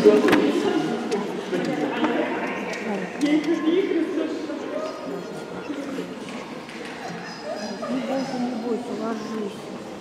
Не бойся, ложись.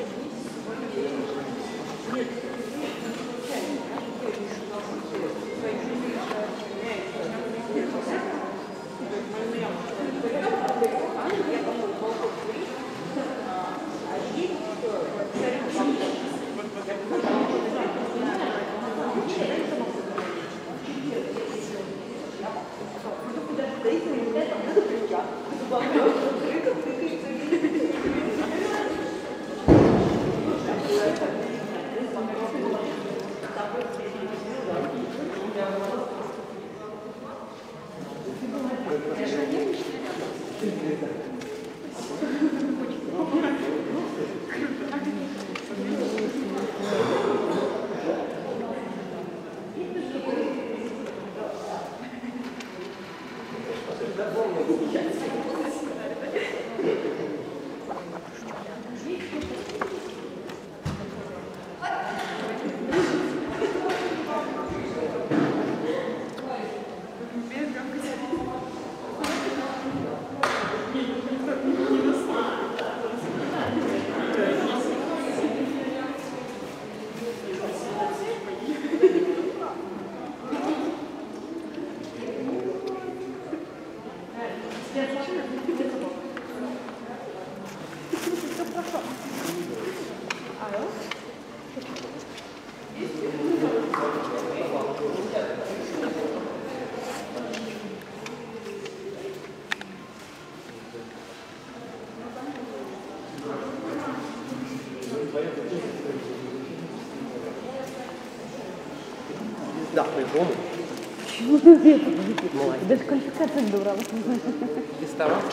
Да, по-любому. Почему ты это? Молодец. Даже квалификацию добрала. Ресторан.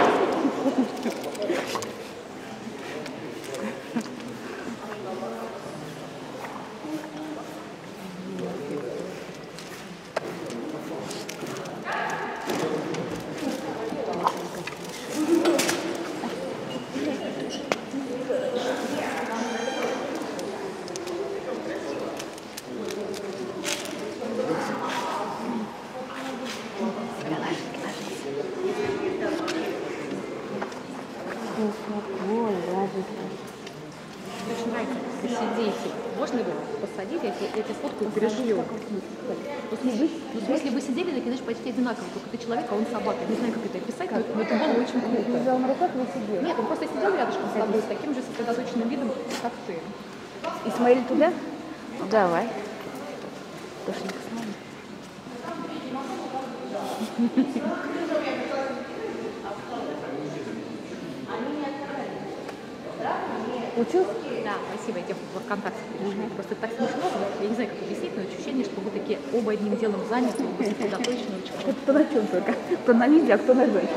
Очень нравится посидите. Можно его посадить, я тебе сфоткаю и перешлю. В смысле, вы сидели, такие, знаешь, почти одинаково, только ты человек, а он собака. Не знаю, как это описать, но это было очень круто. Ты взял на руках и сидел? Нет, он просто сидел рядышком с тобой, с таким же сосредоточенным видом, как ты. И смотрели туда? Давай. Пошли посмотрим. Учился? Да, спасибо, я тебе в ВКонтакте перешлю. Просто так смешно, я не знаю, как объяснить, но ощущение, что вы такие оба одним делом заняты, оба сосредоточены очень круто. Кто на чем только? Кто на видео, а кто на жесте.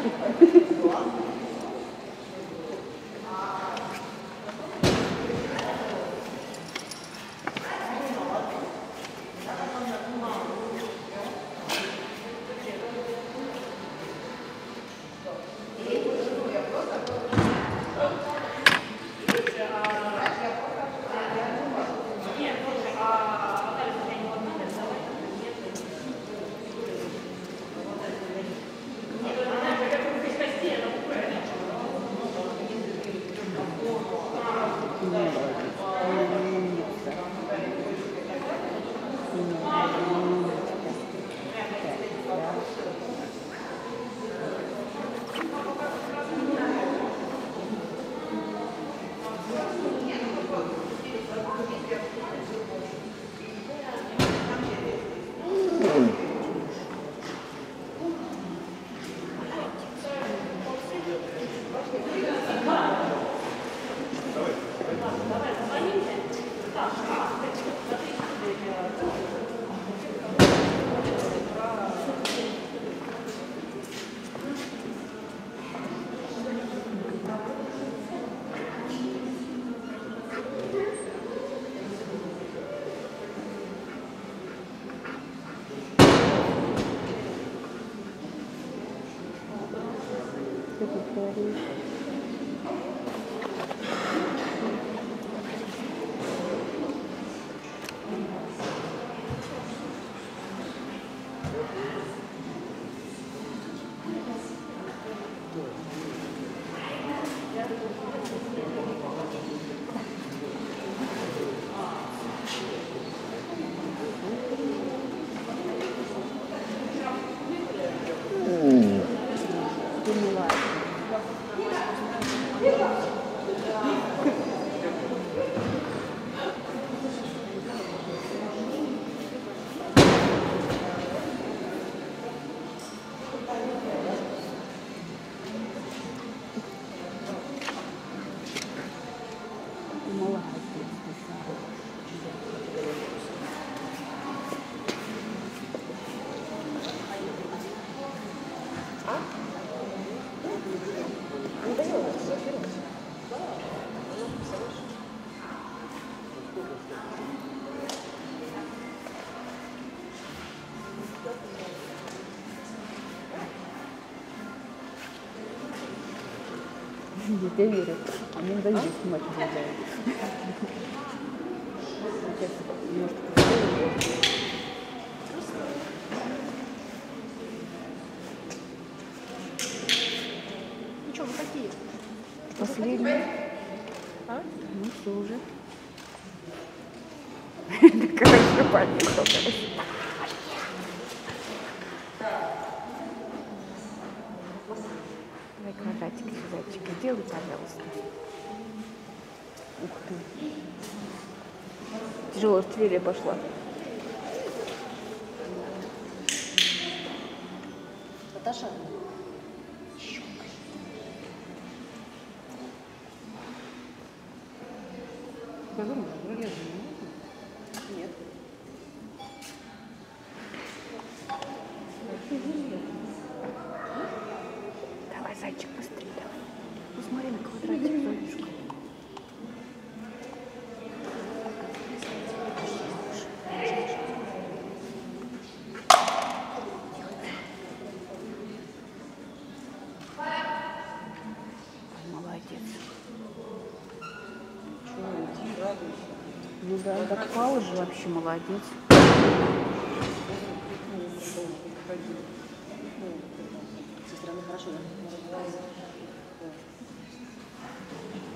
Что ты говоришь? милая. Детей верят, они им дают снимать глаза. Сейчас, может, Ну что, вы какие? последний. А? Ну все уже. Хорошо, понюхал. Давай квадратики, зайчики, сделай, пожалуйста. Ух ты. Тяжелая артиллерия пошла. Наташа. Нет. Давай, зайчик, быстрее давай. Ну смотри на квадратик, зайчик. Молодец. Ну да, так пал же вообще молодец. Со стороны хорошо, да?